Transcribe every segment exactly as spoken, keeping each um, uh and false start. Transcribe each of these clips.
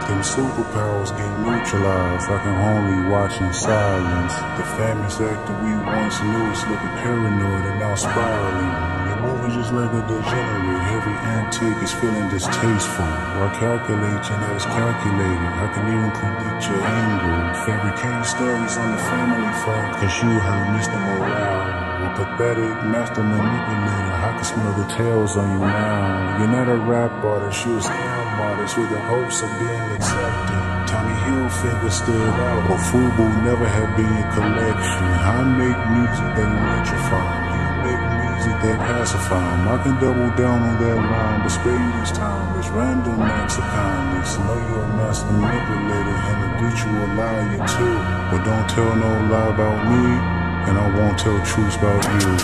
Them superpowers get neutralized, I can only watch in silence. The famous actor we once knew is looking paranoid and now spiraling. Your movie just like a degenerate, every antique is feeling distasteful. I calculate you know it's calculated, I can even predict your angle. Fabricate stories on the family front, cause you heard Mister Morale. A pathetic master manipulator, I can smell the tails on you now. You're not a rap artist, you're a scam artist with the hopes of being accepted. Tommy Hilfiger stood out, but Fubu never had been your collection. I make music that electrify, you make music that pacify. I can double down on that line, but spare you this time. It's random acts of kindness. Know you're a master manipulator and habitual liar too. But don't tell no lie about me, and I won't tell truths about you.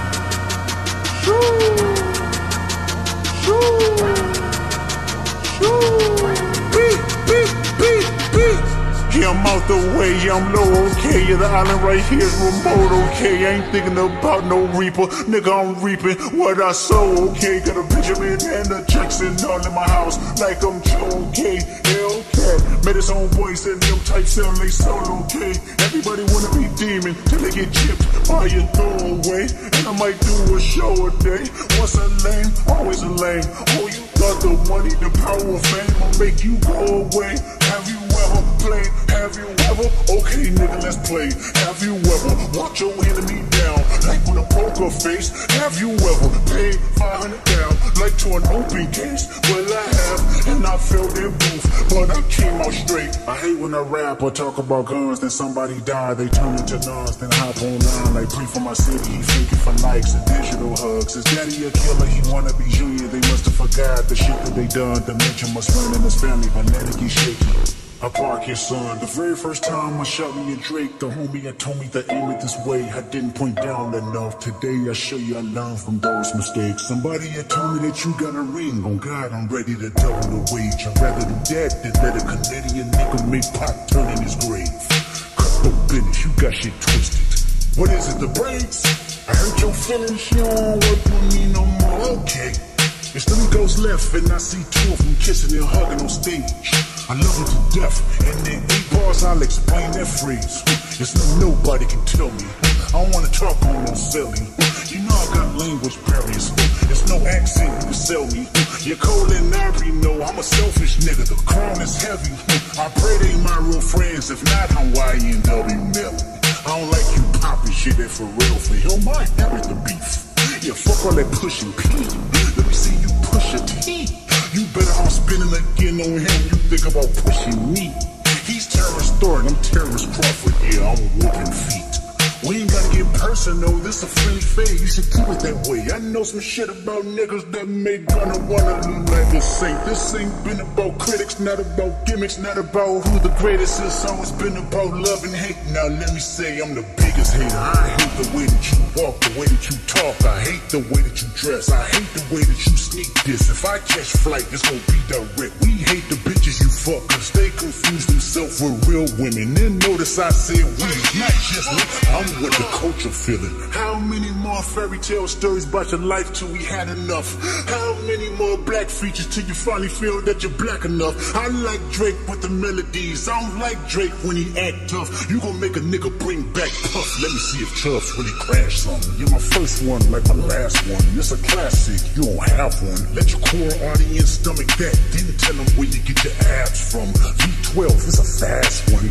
Beat, beat, beat, beat. Yeah, I'm out the way, yeah, I'm low, okay. Yeah, the island right here is remote, okay. I ain't thinking about no reaper, nigga, I'm reaping what I sow, okay. Got a Benjamin and a Jackson all in my house, like I'm Joe, okay. Hellcat, met his own boys and them types sell they solo, okay. Everybody wanna be demon till they get chipped by your throwaway. And I might do a show a day. Once a lame, always a lame. Oh, you got the money, the power of fame will make you go away. Have you ever played? Have you ever? Okay, nigga, let's play. Have you ever watch your enemy down like with a poker face? Have you ever paid five hundred down like to an open case? Well, I have, and I felt that booth, but I came out straight. I hate when I rap or talk about guns, then somebody die, they turn into nuns, then hop online like pray for my city. He faking for likes and digital hugs. His daddy a killer, he wanna be junior. They must have forgot the shit that they done. Dementia must run in his family, but let it get shaky. I park your son. The very first time I shot me a Drake, the homie had told me to aim it this way. I didn't point down enough. Today I show you I learned from those mistakes. Somebody had told me that you got a ring. On God, I'm ready to double the wage. I'd rather do that than let a Canadian nigga make pop turn in his grave. Cutthroat business, you got shit twisted. What is it, the braids? I hurt your feelings, you don't work with me no more. Okay. It's three ghosts left, and I see two of them kissing and hugging on stage. I love her to death, and in eight bars I'll explain that phrase. It's no nobody can tell me. I don't wanna talk on no selling. You know I got language barriers. There's no accent you can sell me. You're cold and I know I'm a selfish nigga. The crown is heavy. I pray they my real friends. If not, Hawaiian W Melly. I don't like you popping shit that for real. For him, I inherit the beef. Yeah, fuck all that pushing P. Let me see you push a T. You better off spinning again on him. You think about pushing me. He's terrorist Thornton, I'm terrorist Crawford. Yeah, I'm whooping feet. We ain't gotta get personal, this a friendly fade. You should keep it that way. I know some shit about niggas that make gonna wanna look like a saint. This ain't been about critics, not about gimmicks, not about who the greatest is. It's always been about love and hate. Now let me say I'm the biggest hater. I hate the way that you walk, the way that you talk. I hate the way that you dress. I hate the way that you sneak this. If I catch flight, it's gonna be direct. We hate the bitches you fuck, cause they confuse themselves with real women. Then notice I said we, not just me. I'm with the culture feeling. How many more fairy tale stories about your life till we had enough? How many more black features till you finally feel that you're black enough? I like Drake with the melodies. I don't like Drake when he act tough. You gon' make a nigga bring back Puff. Let me see if Tubbs really crash something. You're my first one like my last one. It's a classic, you don't have one. Let your core audience stomach that. Then tell them where you get your abs from. V twelve is a fast one.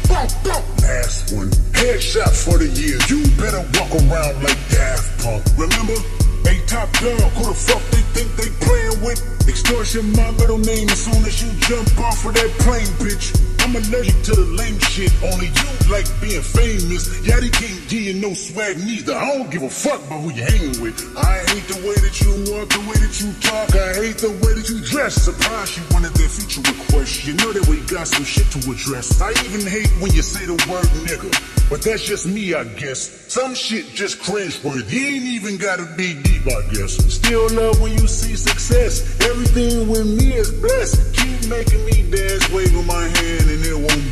Last one. Headshot for the year. You better walk around like Daft Punk. Remember? Hey, top dog, who the fuck they think they playing with? Extortion, my middle name as soon as you jump off of that plane, bitch. I'm allergic to the lame shit. Only you like being famous. Yachty can't give you no swag neither. I don't give a fuck about who you hanging with. I hate the way that you walk, the way that you talk. I hate the way that you dress. Surprised you wanted that feature request. You know that we got some shit to address. I even hate when you say the word nigga. But that's just me, I guess. Some shit just cringeworthy. You ain't even gotta be deep, I guess. Still love when you see success. Everything with me is blessed. Keep making me dance, waving my hand, and there won't be no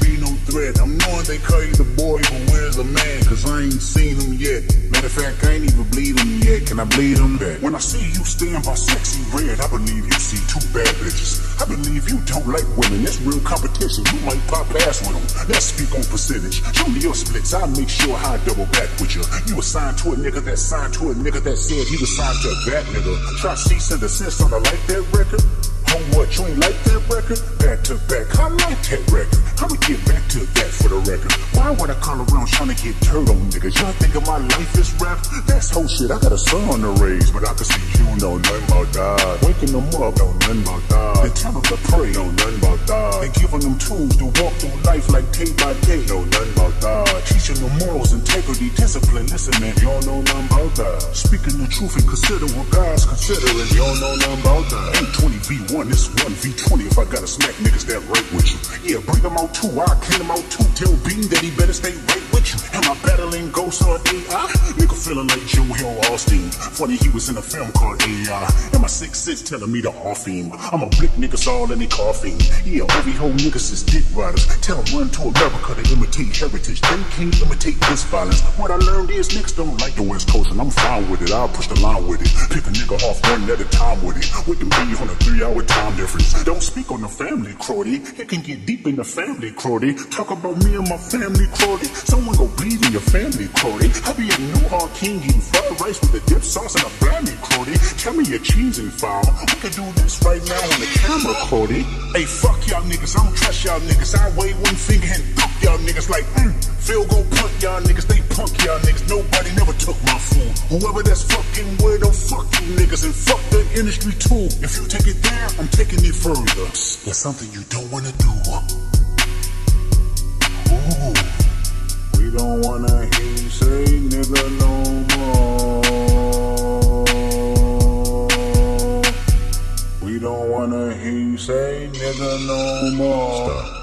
threat. I'm knowing they call you the boy, but where's the man? Cause I ain't seen him yet. Matter of fact, I ain't even bleed him yet. Can I bleed him back? When I see you stand by sexy red, I believe you see two bad bitches. I believe you don't like women. That's real competition. You might pop ass with them. Let's speak on percentage. Show me your splits. I'll make sure I double back with you. You assigned to a nigga that signed to a nigga that said he was signed to that nigga. Try cease and desist on a like that record. Oh, what, you ain't like that record? Back to back, I like that record. I'ma get back to that for the record. Why would I call around trying to get dirt on niggas? Y'all think of my life as rap? That's whole shit. I got a son to raise, but I can see you don't know nothing about that. Waking them up, know nothing about that. Then tell them to pray, know nothing about that. And giving them tools to walk through life like day by day, know nothing about that. Teaching them morals, integrity, discipline. Listen, man, you don't know nothing about that. Speaking the truth and consider what God's considering. You don't know nothing about that. Ain't twenty v one, it's one v twenty. If I gotta smack niggas that right with you, yeah, bring them out too. I'll clean them out too. Tell Bean that he better stay right with you. Am I battling ghosts or A I? Nigga feeling like Joe Hill Austin. Funny he was in a film called A I. Am I six six telling me to off him? I'm a blick niggas all in the coffin. Yeah, every whole niggas is dick riders. Tell them run to America to imitate heritage. They can't imitate this violence. What I learned is niggas don't like the West Coast, and I'm fine with it. I'll push the line with it. Pick a nigga off one at a time with it. We can be on a three hour time difference. Don't speak on the family, Crody. It can get deep in the family, Crody. Talk about me and my family, Crody. Someone go bleed in your family, Crody. I be a New Hard King eating fried rice with the dip sauce and a blammy, Crody. Tell me your cheese and file. We can do this right now on the camera, Crody. Hey, fuck y'all niggas. I don't trust y'all niggas. I wave one finger and duck y'all niggas like, mm. Phil go punk y'all niggas. They punk y'all niggas. Nobody never took my food. Whoever that's fucking with them, fuck you niggas and fuck the industry too. If you take it there, I'm taking it further. There's something you don't wanna do. Ooh, we don't wanna hear you say nigga no more. We don't wanna hear you say nigga no more. Stop.